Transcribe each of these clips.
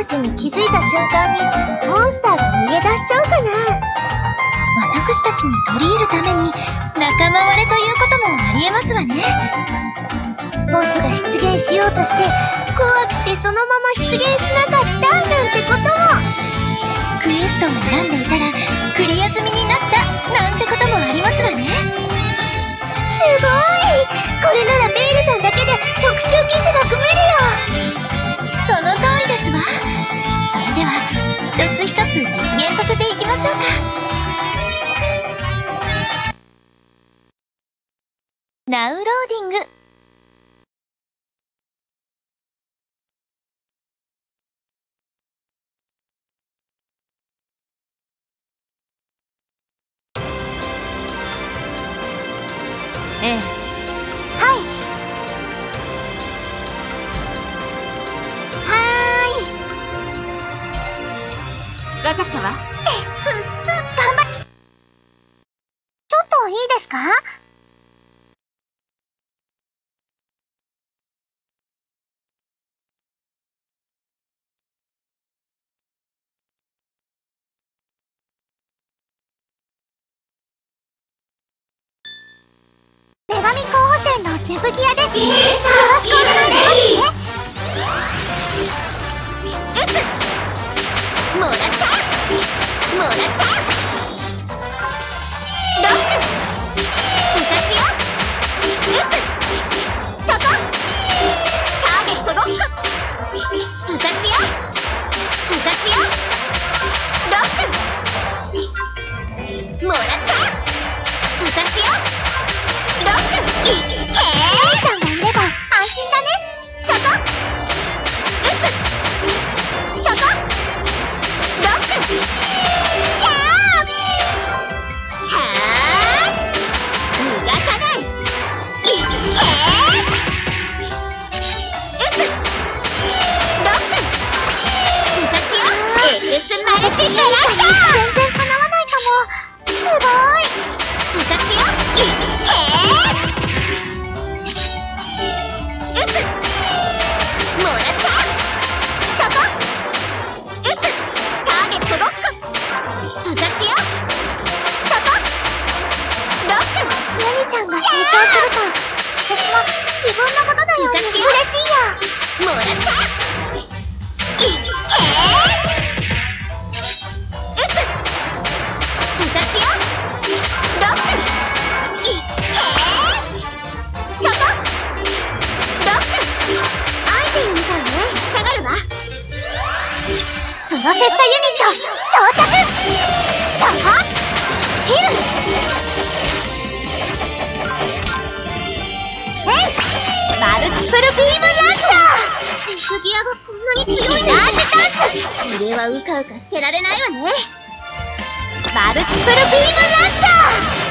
たちに気づいた瞬間にモンスターが逃げ出しちゃうかな。 私たちに取り入るために仲間割れということもありえますわね。 ボスが出現しようとして怖くてそのまま出現しなかったなんてことも。 クエストを選んでいたらクリア済みになったなんてこともありますわね。 すごい！これならベイルさんだけで特集記事が組めるよ。 その通りですわ。それでは一つ一つ実現させていきましょうか。ナウローディング。ええ。 はい。 わかったわ。 頑張っ。ちょっといいですか？女神候補生のゼブギアです。よろしくお願いしますね。もらったもらったロック浮かすよ撃つそこターゲットロック浮かすよ浮かすよロックもらった浮かすよロックいけーちゃんがいれば安心だね。そこ撃つそこロックやーはー逃がさないいけー撃つロック浮かすよエクスマルチブラスター全然叶わないかも。すごい浮かすよいけー撃つもらったそこ撃つターゲットロック浮かすよそこロック何ちゃんが成長するか私も自分のことのように嬉しいよ。もらったいけー撃つ浮かすよロックいけーそこロックアイテムみたいね。下がるわ。そのセットユニット到着。さあキルマルチプルビームランチャー。水ギアがこんなに強いんだ。ラージダンスこれはうかうかしてられないわね。マルチプルビームランチャー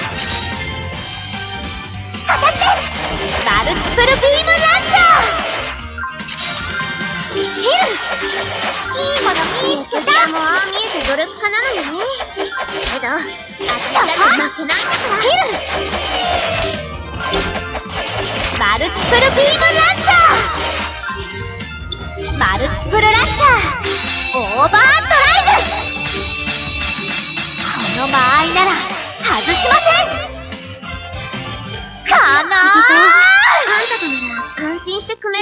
果たしてマルチプルビームランチャーキルいいもの見つけた。もうああ見えて努力家なのよね。けど私だって負けないんだから。キルマルチプルビームランチャーマルチプルランチャーオーバードライブ。この間合いなら外しませんかなー。あんたとなら安心して組め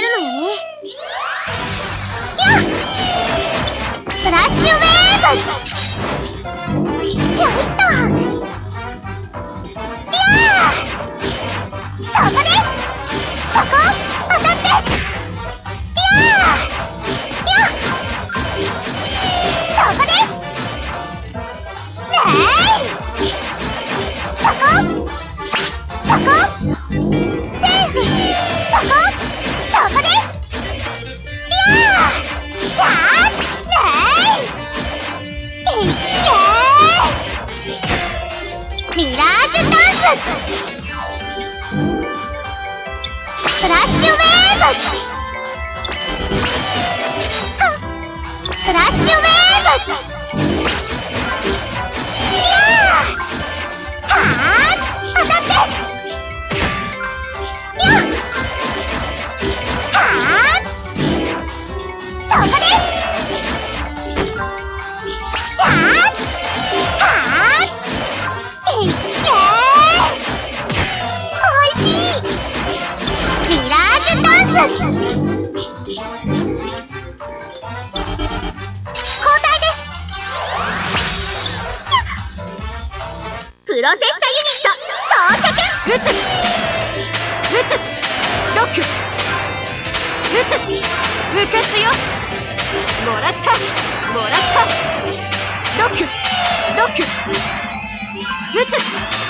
浮かすよ。もらったもらった。ロックロック。撃つ。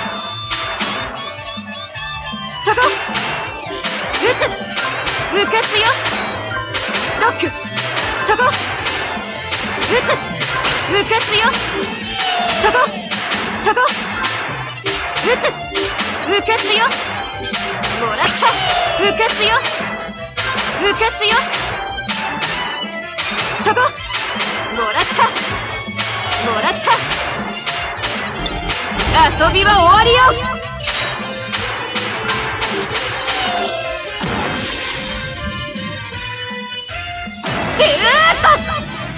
そこ。撃つ。浮かすよ。ロックそこ。撃つ。浮かすよ。そこそこ。撃つ。浮かすよ。もらった。浮かすよ。浮かすよ。そこ。もらったもらった。遊びは終わりよ。シュート。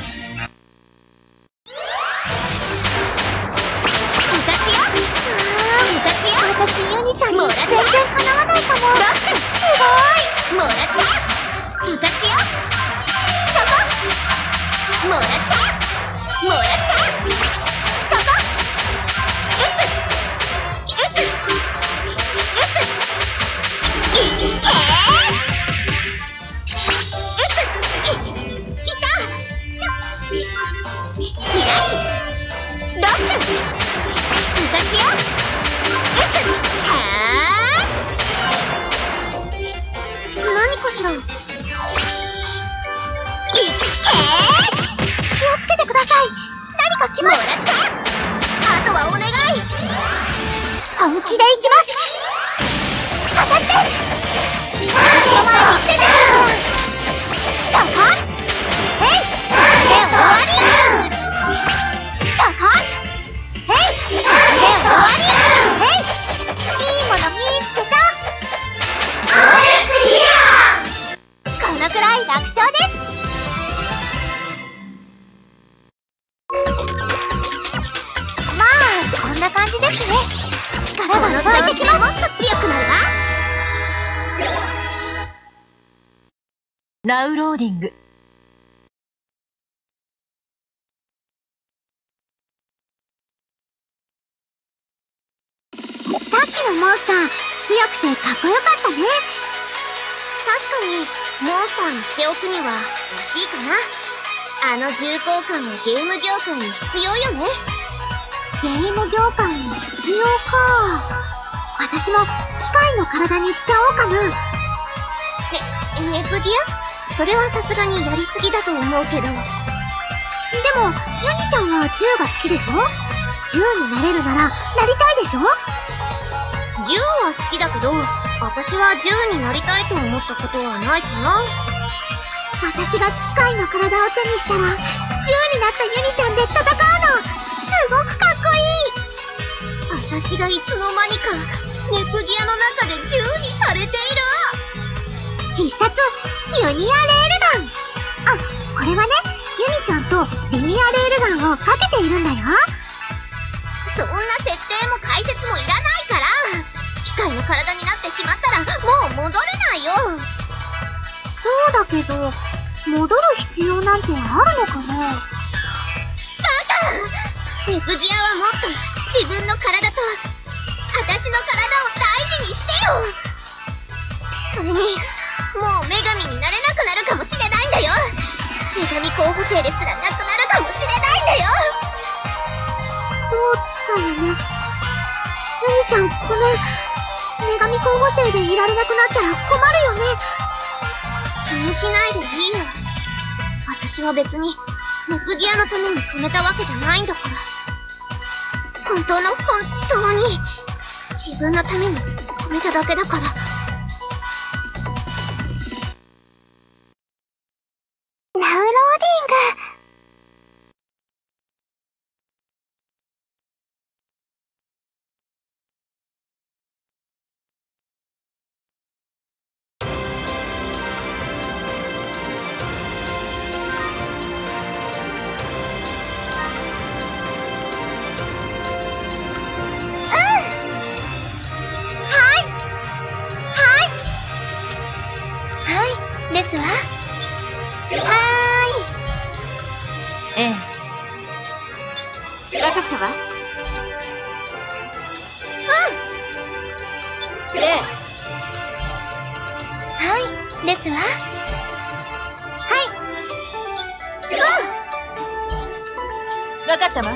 私ユニちゃんに全然かなわないかも。 ロックすごい。 もらった。浮かすよ。そこ。もらったもらった。そこ。撃つ撃つ撃つ。いけー。撃つ。いた。ひらり。ロック。浮かすよ。 何かしら。いけー。気をつけてください。何か来ます。 もらった。あとはお願い。 本気でいきます。当たって。私の前に出てくる。そこ。へい。で終わり。そこ。へい。で終わり。へい。いいもの見つけた。このくらい楽勝です。まあこんな感じですね。力が湧いてきます。 もっと強くなるわ。 ナウローディング。 さっきのモンスター強くてかっこよかったね。 確かにモンスターにしておくには惜しいかな。あの重厚感はゲーム業界に必要よね。 ゲーム業界に必要か。私も機械の体にしちゃおうかな。 ネプギア？それはさすがにやりすぎだと思うけど。でもユニちゃんは銃が好きでしょ。銃になれるならなりたいでしょ。 銃は好きだけど、私は銃になりたいと思ったことはないかな。 私が機械の体を手にしたら、銃になったユニちゃんで戦うの。すごくかっこいい。 私がいつの間にか、ネプギアの中で銃にされている。 必殺、ユニアレールガン。あ、これはね、ユニちゃんとリニアレールガンをかけているんだよ。 そんな設定も解説もいらないから。機械の体になってしまったらもう戻れないよ。 そうだけど、戻る必要なんてあるのかな。 バカ！ネプギアはもっと自分の体と私の体を大事にしてよ。それにもう女神になれなくなるかもしれないんだよ。女神候補生ですらなくなるかもしれないんだよ。 そうだよね。ユニちゃんごめん。女神候補生でいられなくなったら困るよね。 気にしないでいいよ。私は別にネプギアのために止めたわけじゃないんだから。本当に自分のために止めただけだから。 ナウローディング。ですわ。 ええ。 わかったわ。 はい、ですわ。 ったわ。 はい。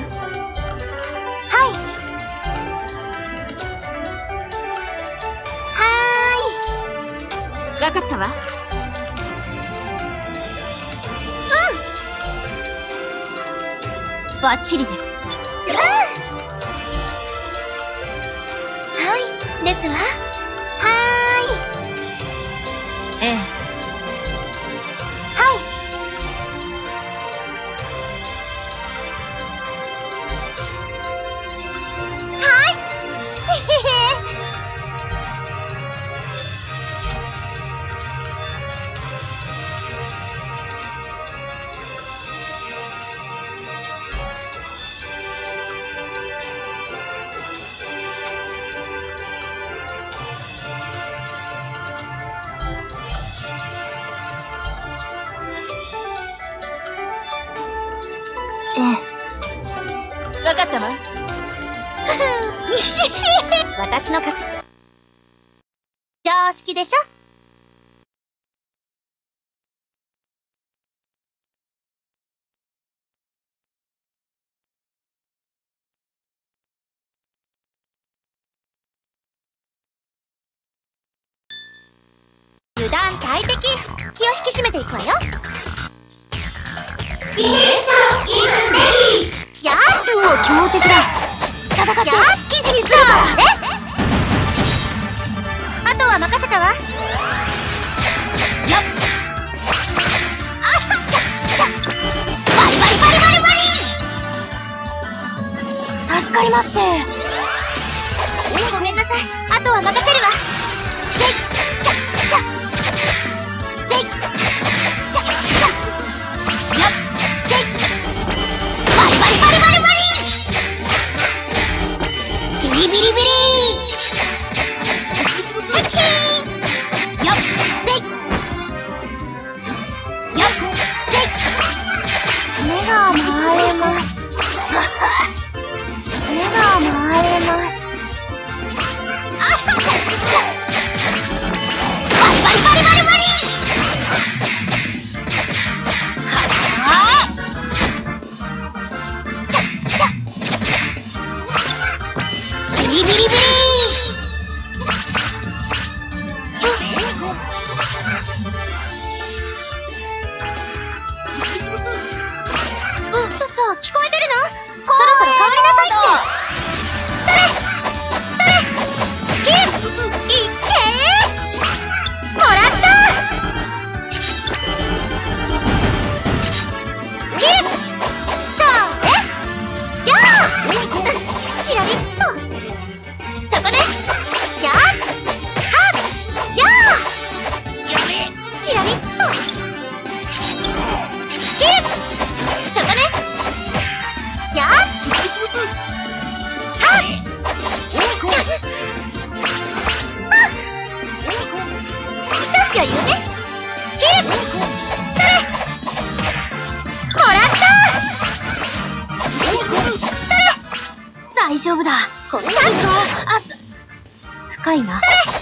わかったわ。バッチリです。 はい、ですわ。 ええ。 はい。 わかったわ。 私の勝ち。常識でしょ。油断大敵。気を引き締めていくわよ。やっ強敵だ。戦って。記事にするわ。あとは任せたわ。よっ。あっしゃしゃ。バリバリバリバリバリ。助かりますって。ごめんなさい。あとは任せるわ。せいしゃしゃ。せいしゃしゃ。よっ。せい。バリバリバリバリバリ。ビリビリビリ。シャキーン。よっ。せい。よっ。せい。目が回れます。目が回れます。あっしゃしゃ。バリバリバリバリバリ。はあ。シャシャ。ビリビリビリ。ちょっと聞こえてるの？そろそろ変わりなさいって。それキッいってー。もらったキッそれやー。キラリッとそこね。やーはっやー。キラリッとキッそこね。やーはっ余裕ね。キッそれもらった大丈夫だ。 これ深いな。